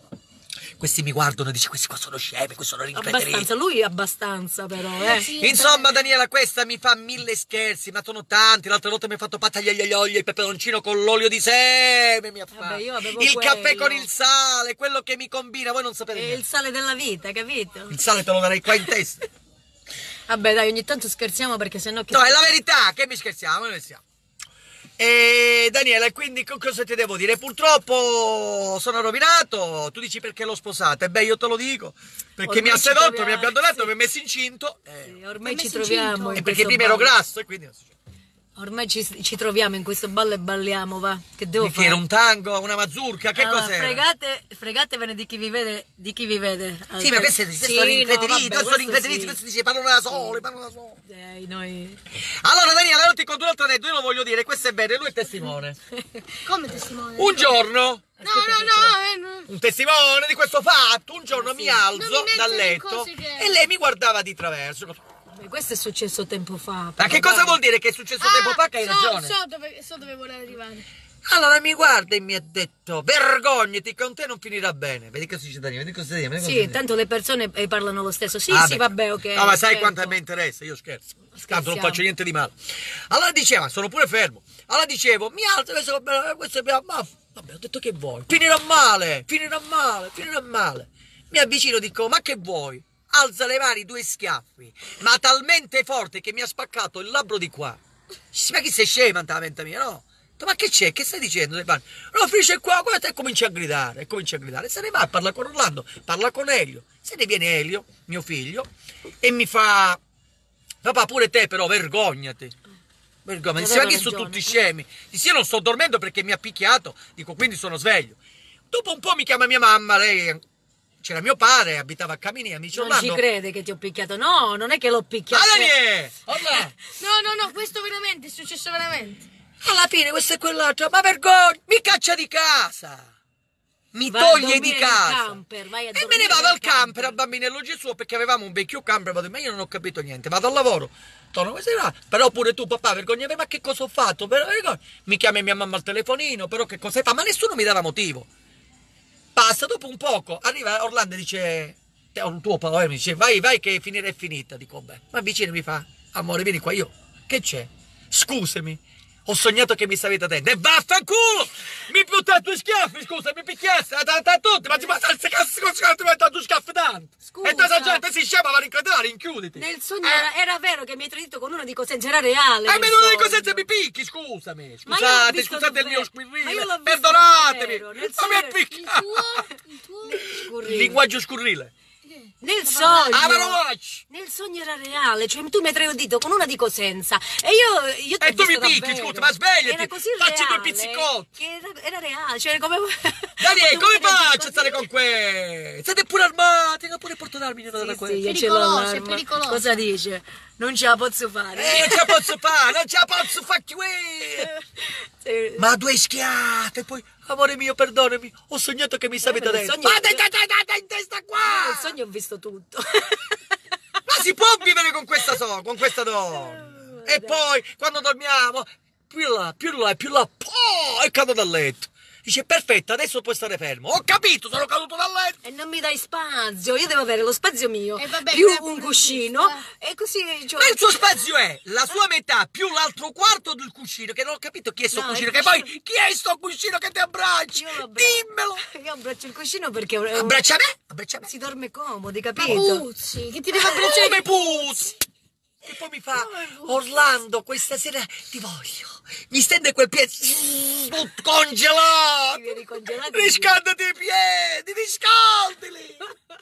Questi mi guardano e dicono, questi qua sono scemi, questi sono rincretiniti. Abbastanza, lui abbastanza però, Sì, Insomma, Daniela, questa mi fa 1000 scherzi, ma sono tanti. L'altra volta mi ha fatto pata agli olio, il peperoncino con l'olio di seme, mi ha Vabbè, fatto. io avevo Il quello. caffè con il sale, quello che mi combina, voi non sapete È niente. il sale della vita, capito? Il sale te lo darei qua in testa. Vabbè, dai, ogni tanto scherziamo perché sennò che... No, è la verità, che mi scherziamo, noi siamo. E Daniela, e quindi cosa ti devo dire? Purtroppo sono rovinato, tu dici perché l'ho sposata, e beh io te lo dico, perché Ormai mi ha ci sedotto, troviamo, mi ha abbandonato, sì. mi ha messo incinto, Sì, ormai Mi ci messo troviamo incinto. in perché questo prima ero ballo. grasso e quindi non si Ormai ci troviamo in questo ballo e balliamo, va. Che devo Che fare? era un tango, una mazurka, che Allora, cos'era? fregatevene di chi vi vede, Sì, ma questi Sì, sono no, rincretiniti, vabbè, sono questo rincretiniti, sì. questi dice parlano da soli, parlano da soli. Noi... Allora Daniela, non ti racconto un altro aneddoto, io lo voglio dire, questo è bene, lui è testimone. Come testimone? Un giorno, No. un testimone di questo fatto, un giorno mi Non alzo mi mettere dal in letto cose che- e lei mi guardava di traverso. Questo è successo tempo fa. Ma che cosa vuol dire che è successo tempo fa che hai ragione? So dove vuole arrivare. Allora mi guarda e mi ha detto, vergognati, con te non finirà bene. Vedi cosa dice Daniele, vedi cosa dice. Sì, tanto le persone parlano lo stesso. Sì, Ah, sì, beh. vabbè, ok. No, ma sai certo. quanto mi interessa? Io scherzo. Tanto non Scherziamo. faccio niente di male. Allora diceva, sono pure fermo. Allora dicevo, mi alzo, questo è ma vabbè, ho detto che vuoi? Finirà male. Mi avvicino, dico, ma che vuoi? Alza le mani, 2 schiaffi, ma talmente forte che mi ha spaccato il labbro di qua. Ma chi sei scema, la mente mia, no? Ma che c'è? Che stai dicendo? No, finisce qua, guarda, e comincia a gridare. Se ne va, parla con Orlando, parla con Elio. Se ne viene Elio, mio figlio, e mi fa, papà, pure te però, vergognati. Vergognati. Ma che sono tutti scemi? Dice, io non sto dormendo perché mi ha picchiato, dico, quindi sono sveglio. Dopo un po' mi chiama mia mamma, lei, c'era mio padre, abitava a Caminea, mi dice, Non Orlando, ci crede che ti ho picchiato. No, non è che l'ho picchiato. Daniele! Orlando! No, questo veramente, è successo veramente. Alla fine questo e quell'altro, ma vergogna, mi caccia di casa, mi Vai a toglie di dormire casa nel camper, vai a e me dormire ne vado nel al camper a Bambinello Gesù perché avevamo un vecchio camper, ma io non ho capito niente, vado al lavoro, torno questa sera, però pure tu papà vergogna, ma che cosa ho fatto? Mi chiama mia mamma al telefonino, però che cosa hai fatto? Ma nessuno mi dava motivo. Passa dopo un poco, arriva Orlando e dice, un tuo padre mi dice, vai che finire è finita, dico beh, ma vicino mi fa, amore vieni qua, io, che c'è? Scusami. Ho sognato che mi stavi da dentro e vaffanculo! Mi buttai 2 schiaffi, scusa, mi picchiassi, a tutti, ma ti basta il cazzo, ti metto 2 schiaffi tanto! Scusa. E tutta la gente si sciama, va a rincredere, rinchiuditi! Nel sogno era vero che mi hai tradito con una di Cosenza, era reale. Ma nel non dico sogno. senza mi picchi, scusami! Ma io l'ho visto Scusate il mio davvero. Ma io squirrile, l'ho visto perdonatemi! davvero. Nel Ma mi sogno- ha picchiato! Il tuo? Scurrile. Linguaggio scurrile! Nel sogno. Ah, ma lo faccio! Nel sogno era reale, cioè tu mi hai tradito con una di Cosenza e io ti ho E tu mi visto picchi, davvero. scusa, ma svegliati! Era così Facci 2 reale, pizzicotti! che era reale, cioè come... Daniele, come Tu mi faccio a così? stare con que? Siete pure armati, non pure porto d'armi da Sì, quello. io ce l'ho Pericoloso, l'arma. è pericoloso. Cosa dice? Non ce la posso fare. Non ce la posso fare, non ce la posso fare qui! Sì. Ma 2 schiate, poi, amore mio, perdonami, ho sognato che mi stavi da nel dentro. sogno- Ma dai in testa Nel qua! sogno ho visto tutto. Ma si può vivere con questa donna? E poi, quando dormiamo, più là, e cado dal letto. Dice, perfetto, adesso puoi stare fermo. Ho capito, sono caduto dal letto. E non mi dai spazio, io devo avere lo spazio mio, E vabbè, più quello è un pure cuscino, giusto, e così... cioè- Ma il suo spazio è la sua metà più l'altro quarto del cuscino, che non ho capito chi è sto No, cuscino, il che cuscino- poi chi è sto cuscino che ti abbracci? Io lo abbraccio. Dimmelo! Io abbraccio il cuscino perché Abbraccia me, abbraccia me. si dorme comodi, Ma capito? Puzzi, che ti deve abbracciare? Come puzzi! E poi mi fa, Orlando, questa sera ti voglio. Mi stende quel piede congelato. Ti vieni congelato. Riscaldati i piedi, riscaldili.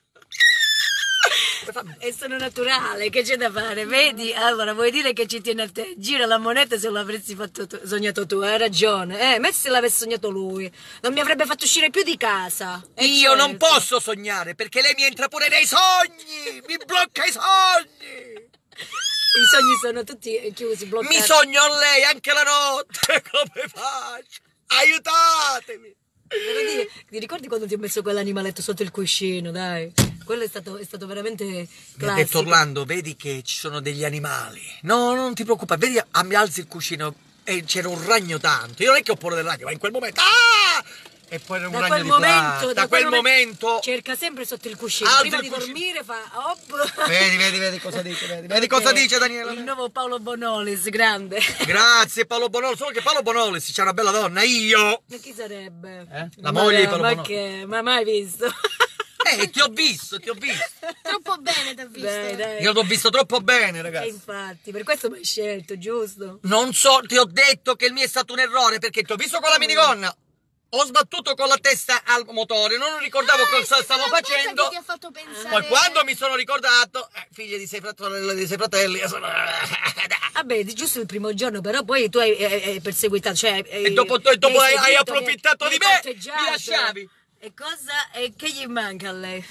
E sono naturale, che c'è da fare? Vedi? Allora, vuoi dire che ci tiene a te? Gira la moneta se lo avresti sognato tu, hai ragione. Messi se l'avesse sognato lui. Non mi avrebbe fatto uscire più di casa. Io non certo. posso sognare perché lei mi entra pure nei sogni. Mi blocca i sogni. I sogni sono tutti chiusi, bloccati. Mi sogno a lei anche la notte. Come faccio? Aiutatemi. Devo dire, ti ricordi quando ti ho messo quell'animaletto sotto il cuscino, dai? Quello è stato veramente Mi ha classico. detto Orlando, vedi che ci sono degli animali. No, non ti preoccupare, vedi, mi alzi il cuscino e c'era un ragno tanto. Io non è che ho paura del ragno, ma in quel momento... Ah! E poi era un Da ragno quel di momento, plata. Da quel momento... cerca sempre sotto il cuscino. Alza Prima il di cuscino. dormire fa hop. Vedi cosa dice, vedi cosa dice Il Daniela. nuovo Paolo Bonolis, grande. Grazie Paolo Bonolis, solo che Paolo Bonolis c'è una bella donna, io. Ma chi sarebbe? La moglie di Paolo Ma Bonolis. che? Ma mai visto? Ti ho visto. Troppo bene ti ho visto. Dai. Io l'ho visto troppo bene, E ragazzi. infatti, per questo mi hai scelto, giusto? Non so, ti ho detto che il mio è stato un errore perché ti ho visto con la minigonna. Ho sbattuto con la testa al motore, non ricordavo cosa stavo facendo. Che ti ha fatto pensare... Poi quando mi sono ricordato, figlia di 6 fratelli, io sono... Vabbè, giusto il primo giorno, però poi tu hai perseguitato, cioè... E dopo hai approfittato di me, mi lasciavi. E che gli manca a lei?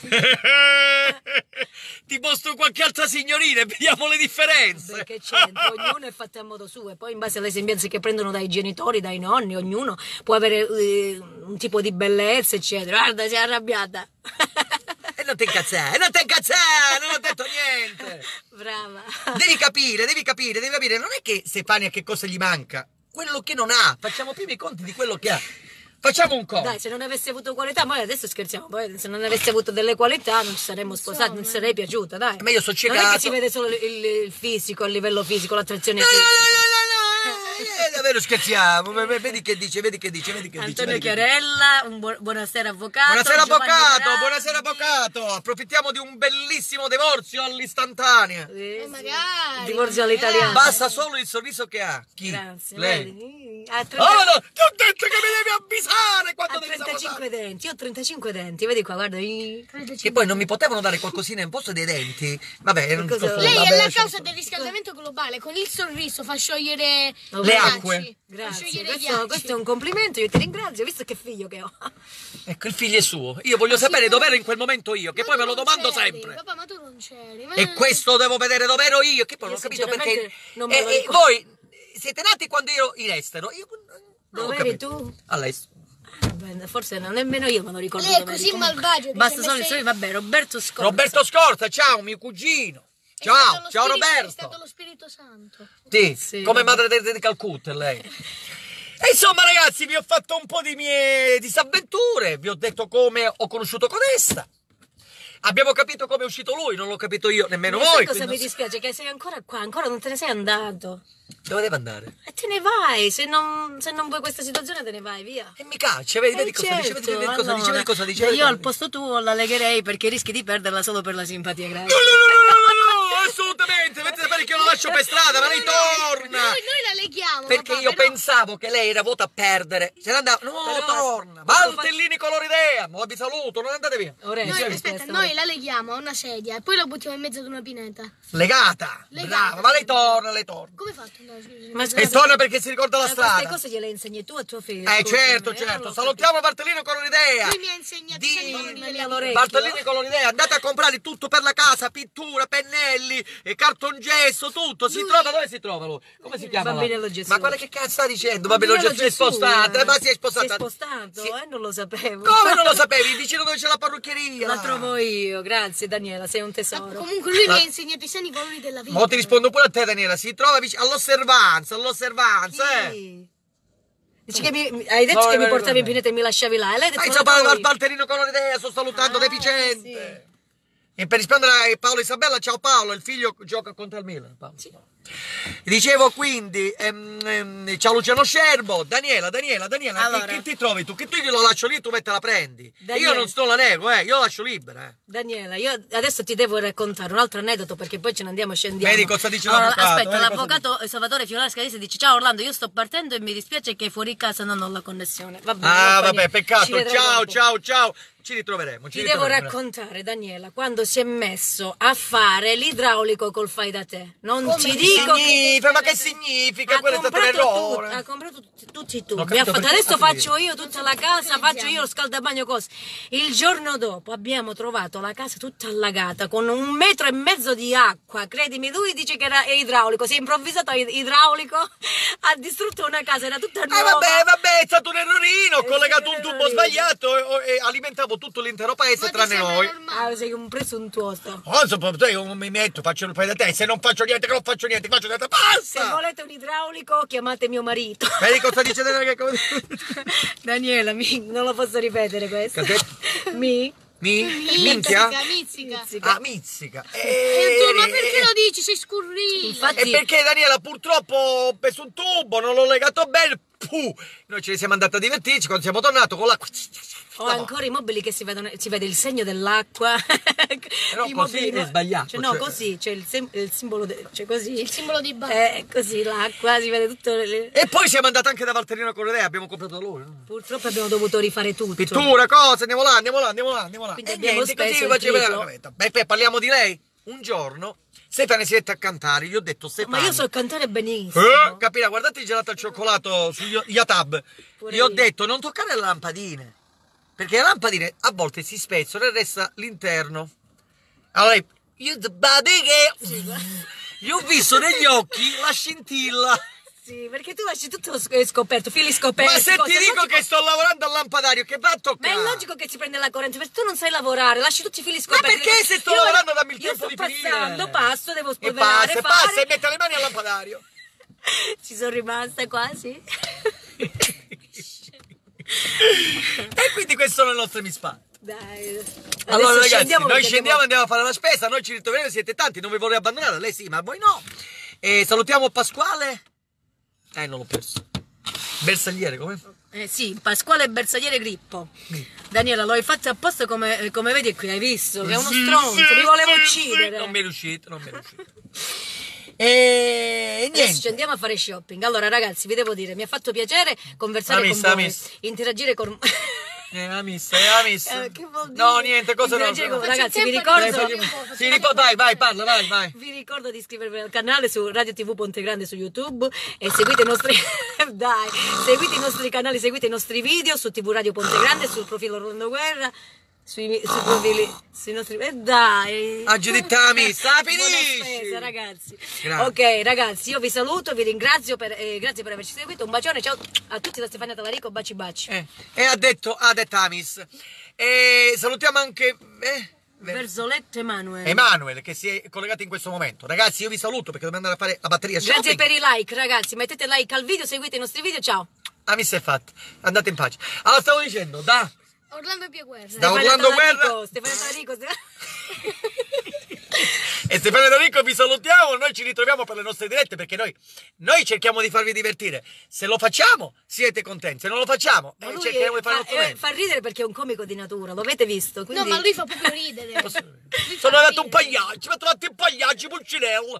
Ti mostro qualche altra signorina e vediamo le differenze. Perché c'entra? Ognuno è fatto a modo suo e poi in base alle sembianze che prendono dai genitori, dai nonni, ognuno può avere un tipo di bellezza, eccetera. Guarda, si è arrabbiata. E non ti incazzare, non ho detto niente. Brava. Devi capire, non è che Stefania che cosa gli manca, quello che non ha, facciamo prima i conti di quello che ha. Facciamo un conto. Dai, se non avessi avuto qualità, ma adesso scherziamo, poi se non avessi avuto delle qualità non ci saremmo sposati, non sarei piaciuta, dai. Ma io sono Non è ciecato. che si vede solo il fisico, il livello fisico, l'attrazione No, fisica. davvero scherziamo, vedi che dice. Antonio Chiarella, buonasera avvocato. Buonasera Giovanni avvocato, Grandi. buonasera avvocato. Approfittiamo di un bellissimo divorzio all'istantanea. Sì. magari. Divorzio all'italiana. Basta solo il sorriso che ha. Chi? Grazie. Lei. Vedi? Ha 30 Oh no, ti ho detto che mi devi avvisare quando ha devi 35 denti, io ho 35 denti, vedi qua, guarda. Che poi non mi potevano dare qualcosina in posto dei denti. Vabbè, non cosa- sto Lei vabbè, è la lascia- causa del riscaldamento globale. Con il sorriso fa sciogliere Le i acque. ghiacci. Fa Grazie, sciogliere i questo, ghiacci. questo è un complimento, io ti ringrazio, visto che figlio che ho. Ecco, il figlio è suo. Io voglio sapere dov'ero in quel momento io, che Ma poi me tu lo non domando c'eri, sempre. Papà, ma tu non c'eri. Ma... E questo devo vedere dov'ero io, che poi non Io ho capito perché. sinceramente non me lo E ricordo. voi siete nati quando ero in estero. Io non ho Dove eri capito. tu? All'estero. Vabbè, forse nemmeno io me lo ricordo. Lei è dove eri. così Comunque, malvagio che Basta si è solo il messo suo, vabbè, Roberto Scorza. Roberto Scorza, ciao, mio cugino. È stato Ciao, lo ciao spirito- È Roberto. stato lo Spirito Santo. Sì, Sì, come vabbè. madre Teresa di Calcutta lei. E insomma ragazzi, vi ho fatto un po' di mie disavventure, vi ho detto come ho conosciuto Codesta. Abbiamo capito come è uscito lui, non l'ho capito io, nemmeno Ma sai voi. cosa quindi mi dispiace? Che sei ancora qua, ancora non te ne sei andato. Dove deve andare? E te ne vai, se non vuoi questa situazione te ne vai, via. E mi caccia, vedi cosa dice, Certo, vedi cosa dice, vedi cosa dice. io al posto tuo la legherei perché rischi di perderla solo per la simpatia, No, grazie. no, assolutamente, dovete sapere che io la lascio per strada, ma lei torna. Noi la leghiamo. Perché papà, io però- pensavo che lei era vota a perdere. Se ne andava. No, Però- torna. Valtellini Coloridea. Ma vi saluto, non andate via. Ora, Noi, sì, aspetta, questo- noi la leghiamo a una sedia e poi la buttiamo in mezzo ad una pineta. Legata. Legata. Brava, ma lei torna, lei torna. Come hai fatto? No, scusi, Ma E scusa, torna perché si ricorda la ma queste strada. cose gliele insegni tu a tuo figlio. Certo, scusami, certo. non Salutiamo Valtellino Coloridea. Lui mi ha insegnato Di- i segni Negli delle all'orecchio. Bartolini Coloridea, andate a comprare tutto per la casa, pittura, pennelli, cartongesso, tutto. Si trova, dove si trova lui? Come si chiama? là? Bambinello Gesù. Ma guarda che cazzo sta dicendo? Bambinello Gesù si è Gesù, spostato, ma si è spostato. Si è spostato, Sì. Non lo sapevo. Come non lo sapevi? Vicino dove c'è la parrucchieria. La trovo io, grazie Daniela, sei un tesoro. Comunque lui mi ha insegnato i sani valori della vita. Ma ti rispondo pure a te, Daniela. Si trova all'osservanza, Chi? Dici che hai detto No, che mi no, portavi no. in pineta e mi lasciavi là. E lei ha detto Hai la saputo trovo al io. Valtellino Coloridea, sto salutando Ah, deficiente. E per rispondere a Paolo e Isabella, ciao Paolo, il figlio gioca contro il Milan. Paolo. Dicevo quindi, ciao Luciano Scerbo, Daniela, Allora. che ti trovi tu? Che tu glielo lascio lì e tu te la prendi. E Daniela. io non sto la nego, io la lascio libera. Daniela, io adesso ti devo raccontare un altro aneddoto perè poi ce ne andiamo e scendiamo. Vedi cosa dice Allora, l'avvocato, aspetta, vedi cosa l'avvocato Salvatore Fiorella Scalese dice: ciao Orlando, io sto partendo e mi dispiace che fuori casa non ho la connessione. Va bene, Ah, non fa vabbè, niente. Ci peccato, vedremo dopo. ciao. Ci ritroveremo. Ti devo raccontare, Daniela, quando si è messo a fare l'idraulico col fai da te. Non Come ti che dico Significa, ma che significa? Quello è stato un errore. ha comprato tutti i Non ho tubi. Ha capito fatto, perché- adesso faccio io tutta la casa, faccio io lo scaldabagno cose. Il giorno dopo abbiamo trovato la casa tutta allagata con 1,5 metri di acqua. Credimi, lui dice che era idraulico, si è improvvisato idraulico, ha distrutto una casa, era tutta nuova. Vabbè, è stato un errorino. Ho collegato un un tubo errorino. sbagliato e alimentavo tutto l'intero paese Ma ti tranne sembra noi. normale? Ah, sei un presuntuoso. Io mi metto, faccio il fai da te. Se non faccio niente, che non faccio niente, faccio da te. Se Basta! volete un idraulico, chiamate mio marito. Vedi cosa dice Daniela? Daniela, non lo posso ripetere questo. Che ha detto? Minchia? Mizzica. Ah, mizzica. E tu, ma perché lo dici? Sei scurrile. Infatti- E perché Daniela purtroppo ho preso un tubo, non l'ho legato bene. Puh. Noi ce ne siamo andati a divertirci quando siamo tornati con l'acqua. Ho ancora i mobili che si vedono, si vede il segno dell'acqua. Però I così mobili è sbagliato, Cioè, no, cioè- così, c'è il simbolo, c'è così. Il simbolo di Bari. Così l'acqua, si vede tutto. E poi siamo andati anche da Valtellino Coloridea, abbiamo comprato da lui. No? Purtroppo abbiamo dovuto rifare tutto. Pittura, cose, andiamo là. Quindi E abbiamo niente, così speso il faceva la triplo. gavetta. Beh, parliamo di lei. Un giorno Stefania si mette a cantare, gli ho detto Ma Stefania. io so cantare benissimo. Capirà, guardate il gelato al cioccolato su Yatab. Pure Gli ho io. detto non toccare le lampadine. perché le lampadine a volte si spezzano e resta l'interno. Allora, io ho visto negli occhi la scintilla. Sì, perché tu lasci tutto scoperto, fili scoperti. Ma se cose, ti dico logico... che sto lavorando al lampadario, che va a toccare? Ma è logico che si prende la corrente, perché tu non sai lavorare, lasci tutti i fili scoperti. Ma perché se sto lavorando dammi il tempo di finire? Io sto passando, passo, devo E spolverare, passa e mette le mani al lampadario. Ci sono rimasta quasi. E quindi queste sono le nostre misfatte. Dai. Allora Adesso ragazzi, noi perché scendiamo e andiamo a fare la spesa, noi ci ritroveremo, siete tanti, non vi vorrei abbandonare, lei sì, ma voi no. E salutiamo Pasquale. Non l'ho perso. Bersagliere, come? sì, Pasquale Bersagliere Grippo. Daniela, lo hai fatto apposta come vedi qui, hai visto? Che è uno stronzo, mi volevo uccidere. Non mi è riuscito, non mi è riuscito. E Adesso niente. ci andiamo a fare shopping. Allora ragazzi, vi devo dire, mi ha fatto piacere conversare con voi, interagire con... La missa, è la missa. Che vuol dire? No, niente, cosa no. Interagire con... Ragazzi, Faccio vi il tempo ricordo... Sì, vai, parla, vai. Vi ricordo di iscrivervi al canale su Radio TV Ponte Grande su YouTube e seguite i nostri dai, seguite i nostri canali, seguite i nostri video su TV Radio Ponte Grande, sul profilo Rondo Guerra, sui profili, sui nostri dai. Aggiudittami, sta Buona finisci. spesa, ragazzi. Grazie. Ok, ragazzi, io vi saluto, vi ringrazio grazie per averci seguito. Un bacione, ciao a tutti da Stefania Talarico, baci. E ha detto Amis. E salutiamo anche Verzoletto Emanuele. Emanuele che si è collegato in questo momento. Ragazzi, io vi saluto perché dobbiamo andare a fare la batteria shopping. Grazie per i like, ragazzi. Mettete like al video, seguite i nostri video. Ciao. Amis è fatto. Andate in pace. Allora stavo dicendo, Orlando Pieguerra. Da Orlando Guerra. Stefano Talarico. E Stefano Talarico vi salutiamo, noi ci ritroviamo per le nostre dirette perché noi cerchiamo di farvi divertire. Se lo facciamo siete contenti, se non lo facciamo Ma lui cerchiamo di fare il nostro meglio. fa ridere perché è un comico di natura, lo avete visto? Quindi... No, ma lui fa proprio ridere. Sono arrivato un pagliaccio, mi ho trovato un pagliaccio, Pulcinello.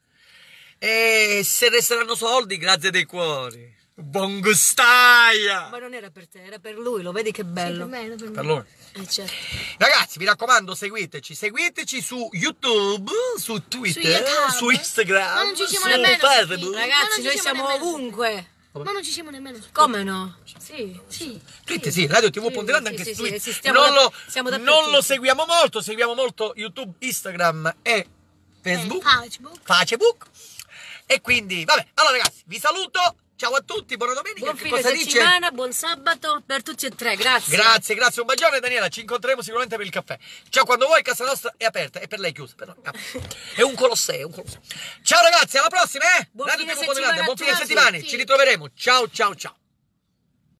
E se resteranno soldi, grazie dei cuori. Buon gustaia! Ma non era per te, era per lui, lo vedi che bello. Per loro. Certo. Ragazzi, mi raccomando, seguiteci su YouTube, su Twitter, su Instagram, Ma non ci siamo su nemmeno, Facebook. Ragazzi, non noi ci siamo siamo nemmeno. ovunque. Ma non ci siamo nemmeno. Come no? Sì. Sì. Twitter, sì, Radio TV Ponte Grande anche sì, su sì, Twitter. esistiamo siamo Non dappertutto. lo seguiamo molto YouTube, Instagram e Facebook. Facebook. E quindi, vabbè, allora ragazzi, vi saluto. Ciao a tutti, buona domenica. Buon che fine cosa settimana, dice? buon sabato per tutti e tre, grazie. Grazie, un bacione Daniela, ci incontreremo sicuramente per il caffè. Ciao, quando vuoi, casa nostra è aperta, e per lei chiusa, però è un colosseo, Ciao ragazzi, alla prossima, Buon Radio fine TV Ponte Grande, settimana buon fine a tutti. settimana, ci ritroveremo. Ciao.